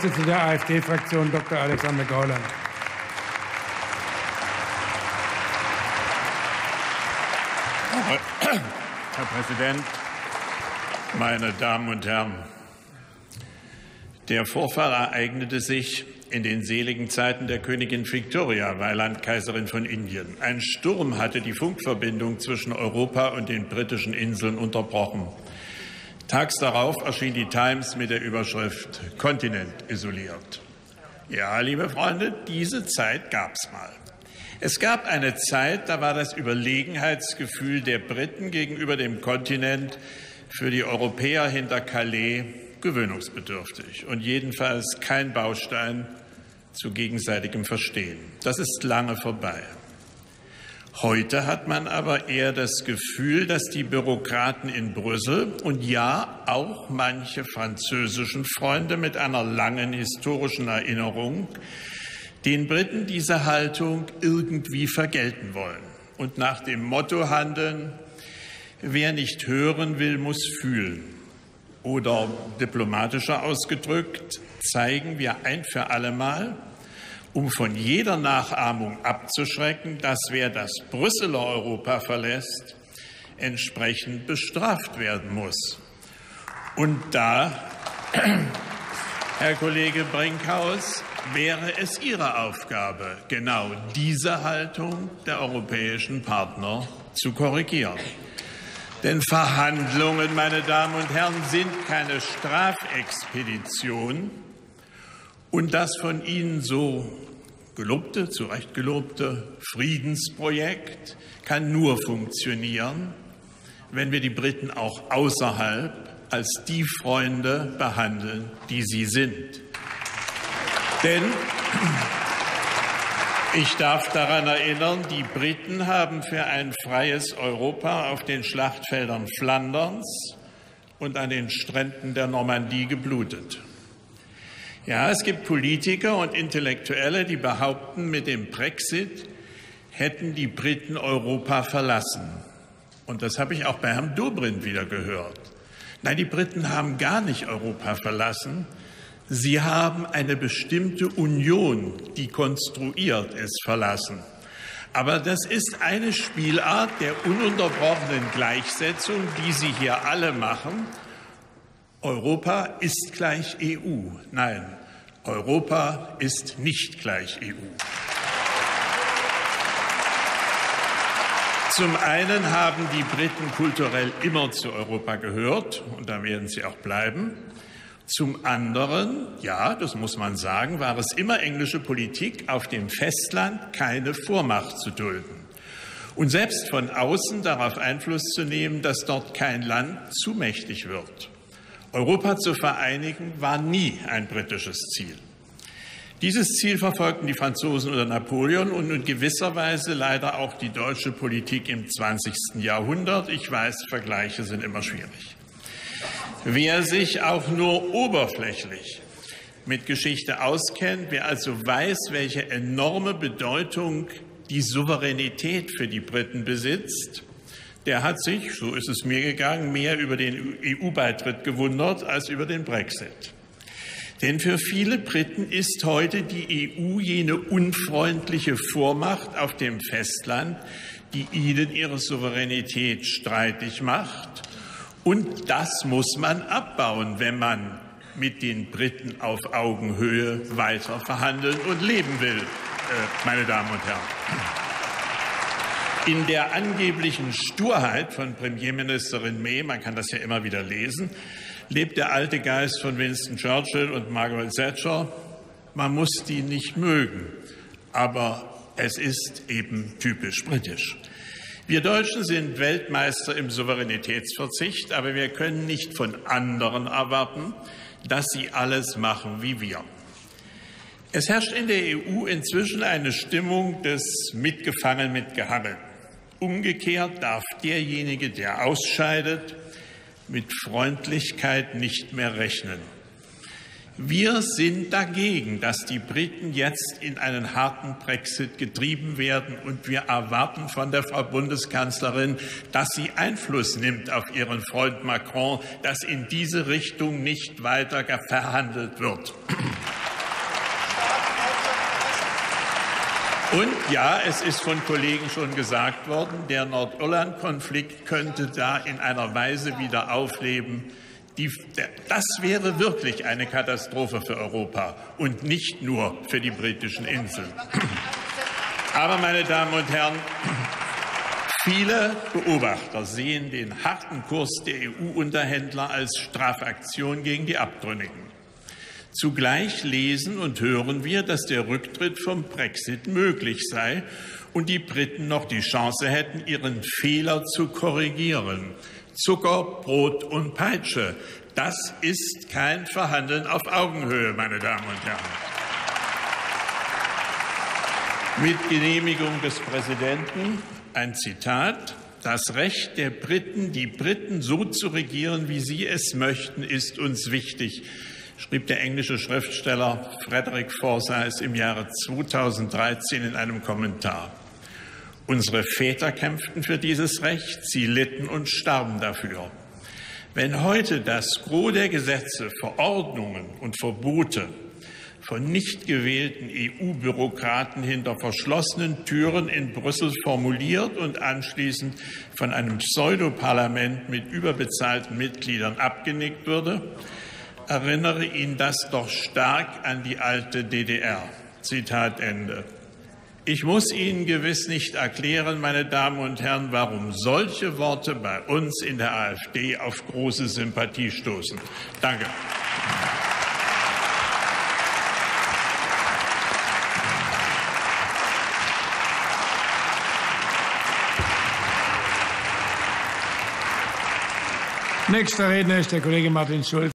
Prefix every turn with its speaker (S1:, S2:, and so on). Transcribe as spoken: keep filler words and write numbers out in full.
S1: Vorsitzende der AfD-Fraktion, Doktor Alexander Gauland.
S2: Herr Präsident, meine Damen und Herren! Der Vorfall ereignete sich in den seligen Zeiten der Königin Victoria, Weilandkaiserin von Indien. Ein Sturm hatte die Funkverbindung zwischen Europa und den britischen Inseln unterbrochen. Tags darauf erschien die Times mit der Überschrift „Kontinent isoliert“. Ja, liebe Freunde, diese Zeit gab es mal. Es gab eine Zeit, da war das Überlegenheitsgefühl der Briten gegenüber dem Kontinent für die Europäer hinter Calais gewöhnungsbedürftig und jedenfalls kein Baustein zu gegenseitigem Verstehen. Das ist lange vorbei. Heute hat man aber eher das Gefühl, dass die Bürokraten in Brüssel und ja auch manche französischen Freunde mit einer langen historischen Erinnerung den Briten diese Haltung irgendwie vergelten wollen und nach dem Motto handeln: Wer nicht hören will, muss fühlen. Oder diplomatischer ausgedrückt, zeigen wir ein für alle Mal, um von jeder Nachahmung abzuschrecken, dass wer das Brüsseler Europa verlässt, entsprechend bestraft werden muss. Und da, Herr Kollege Brinkhaus, wäre es Ihre Aufgabe, genau diese Haltung der europäischen Partner zu korrigieren. Denn Verhandlungen, meine Damen und Herren, sind keine Strafexpedition. Und das von Ihnen so gelobte, zu Recht gelobte Friedensprojekt kann nur funktionieren, wenn wir die Briten auch außerhalb als die Freunde behandeln, die sie sind. Denn ich darf daran erinnern, die Briten haben für ein freies Europa auf den Schlachtfeldern Flanderns und an den Stränden der Normandie geblutet. Ja, es gibt Politiker und Intellektuelle, die behaupten, mit dem Brexit hätten die Briten Europa verlassen. Und das habe ich auch bei Herrn Dobrindt wieder gehört. Nein, die Briten haben gar nicht Europa verlassen. Sie haben eine bestimmte Union, die konstruiert ist, verlassen. Aber das ist eine Spielart der ununterbrochenen Gleichsetzung, die Sie hier alle machen. Europa ist gleich E U. Nein, Europa ist nicht gleich E U. Zum einen haben die Briten kulturell immer zu Europa gehört, und da werden sie auch bleiben. Zum anderen, ja, das muss man sagen, war es immer englische Politik, auf dem Festland keine Vormacht zu dulden und selbst von außen darauf Einfluss zu nehmen, dass dort kein Land zu mächtig wird. Europa zu vereinigen war nie ein britisches Ziel. Dieses Ziel verfolgten die Franzosen unter Napoleon und in gewisser Weise leider auch die deutsche Politik im zwanzigsten Jahrhundert. Ich weiß, Vergleiche sind immer schwierig. Wer sich auch nur oberflächlich mit Geschichte auskennt, wer also weiß, welche enorme Bedeutung die Souveränität für die Briten besitzt, der hat sich, so ist es mir gegangen, mehr über den E U-Beitritt gewundert als über den Brexit. Denn für viele Briten ist heute die E U jene unfreundliche Vormacht auf dem Festland, die ihnen ihre Souveränität streitig macht. Und das muss man abbauen, wenn man mit den Briten auf Augenhöhe weiter verhandeln und leben will, meine Damen und Herren. In der angeblichen Sturheit von Premierministerin May, man kann das ja immer wieder lesen, lebt der alte Geist von Winston Churchill und Margaret Thatcher. Man muss die nicht mögen, aber es ist eben typisch britisch. Wir Deutschen sind Weltmeister im Souveränitätsverzicht, aber wir können nicht von anderen erwarten, dass sie alles machen wie wir. Es herrscht in der E U inzwischen eine Stimmung des Mitgefangen, mitgehangen. Umgekehrt darf derjenige, der ausscheidet, mit Freundlichkeit nicht mehr rechnen. Wir sind dagegen, dass die Briten jetzt in einen harten Brexit getrieben werden, und wir erwarten von der Frau Bundeskanzlerin, dass sie Einfluss nimmt auf ihren Freund Macron, dass in diese Richtung nicht weiter verhandelt wird. Und ja, es ist von Kollegen schon gesagt worden, der Nordirland-Konflikt könnte da in einer Weise wieder aufleben. Die, das wäre wirklich eine Katastrophe für Europa und nicht nur für die britischen Inseln. Aber, meine Damen und Herren, viele Beobachter sehen den harten Kurs der E U-Unterhändler als Strafaktion gegen die Abtrünnigen. Zugleich lesen und hören wir, dass der Rücktritt vom Brexit möglich sei und die Briten noch die Chance hätten, ihren Fehler zu korrigieren. Zucker, Brot und Peitsche. Das ist kein Verhandeln auf Augenhöhe, meine Damen und Herren. Mit Genehmigung des Präsidenten ein Zitat. Das Recht der Briten, die Briten so zu regieren, wie sie es möchten, ist uns wichtig, schrieb der englische Schriftsteller Frederick Forsyth im Jahre zweitausenddreizehn in einem Kommentar. Unsere Väter kämpften für dieses Recht, sie litten und starben dafür. Wenn heute das Gros der Gesetze, Verordnungen und Verbote von nicht gewählten E U-Bürokraten hinter verschlossenen Türen in Brüssel formuliert und anschließend von einem Pseudoparlament mit überbezahlten Mitgliedern abgenickt würde, erinnere ihn das doch stark an die alte D D R. Zitat Ende. Ich muss Ihnen gewiss nicht erklären, meine Damen und Herren, warum solche Worte bei uns in der AfD auf große Sympathie stoßen. Danke.
S1: Nächster Redner ist der Kollege Martin Schulz.